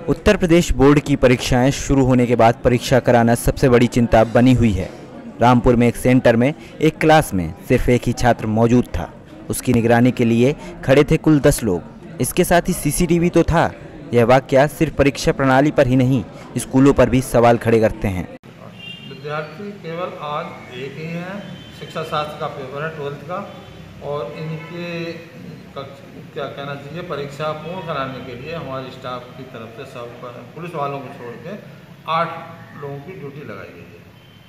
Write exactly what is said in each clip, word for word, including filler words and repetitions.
Uttar Pradesh board की परीक्षाएं शुरू होने के बाद परीक्षा कराना सबसे बड़ी चिंता बनी हुई है। रामपुर में एक सेंटर में एक क्लास में सिर्फ एक ही छात्र मौजूद था। उसकी निगरानी के लिए खड़े थे कुल दस लोग। इसके साथ ही सीसीटीवी तो था। यह वाकया सिर्फ परीक्षा प्रणाली पर ही नहीं, स्कूलों पर भी सवाल खड़े करते हैं। विद्यार्थी केवल आज एक ही हैं। शिक्षा शास्त्र का पेपर है ट्वेल्थ का, और इनके क्या कहना चाहिए परीक्षा पूर्ण कराने के लिए हमारे स्टाफ की तरफ से सब पुलिस वालों को छोड़ के आठ लोगों की ड्यूटी लगाई गई है।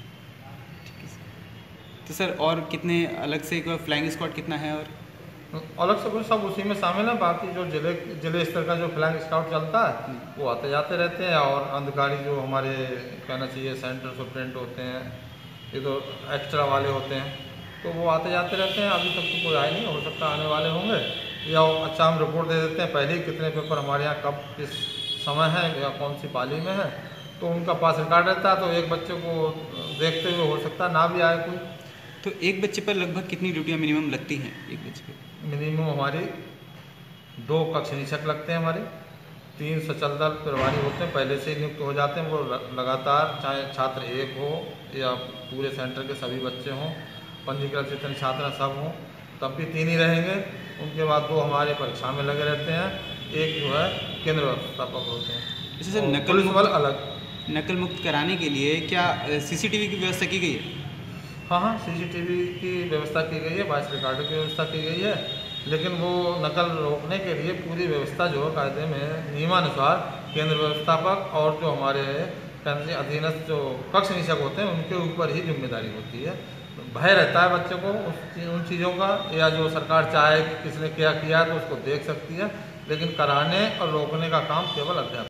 तो सर और कितने अलग से फ्लाइंग स्क्वाड कितना है? और अलग से कुछ सब उसी में शामिल है। बाकी जो जिले जिले स्तर का जो फ्लाइंग स्क्वाड चलता है वो आते जाते रहते हैं, और अधिकारी जो हमारे कहना चाहिए सेंटर सुप्रेंट होते हैं, ये तो एक्स्ट्रा वाले होते हैं, तो वो आते जाते रहते हैं। अभी तक तो कोई आए नहीं, हो सकता आने वाले होंगे, या अच्छा हम रिपोर्ट दे देते हैं पहले ही कितने पेपर हमारे यहाँ कब किस समय है या कौन सी पाली में है, तो उनका पास रिकॉर्ड रहता है। तो एक बच्चे को देखते हुए हो सकता है ना भी आए कोई। तो एक बच्चे पर लगभग कितनी ड्यूटियाँ मिनिमम लगती हैं? एक बच्चे पर मिनिमम हमारी दो कक्ष निरीक्षक लगते हैं, हमारे तीन सचल दल प्रभारी होते हैं, पहले से ही नियुक्त हो जाते हैं। वो लगातार चाहे छात्र एक हो या पूरे सेंटर के सभी बच्चे हों, पंजीकृत जितने छात्र सब हों, तब भी तीन ही रहेंगे। उनके बाद दो हमारे परीक्षा में लगे रहते हैं, एक जो है केंद्र व्यवस्थापक होते हैं। जैसे सर नकल मुक्त अलग नकल मुक्त कराने के लिए क्या सीसीटीवी की व्यवस्था की गई है? हाँ हाँ सीसीटीवी की व्यवस्था की गई है, वॉइस रिकॉर्डर की व्यवस्था की गई है, लेकिन वो नकल रोकने के लिए पूरी व्यवस्था जो है कायदे में नियमानुसार केंद्र व्यवस्थापक और जो हमारे अधीनस्थ जो कक्ष निरीक्षक होते हैं उनके ऊपर ही जिम्मेदारी होती है। भय रहता है बच्चों को उस उन चीज़ों का, या जो सरकार चाहे कि किसने क्या किया तो उसको देख सकती है, लेकिन कराने और रोकने का काम केवल अध्यापक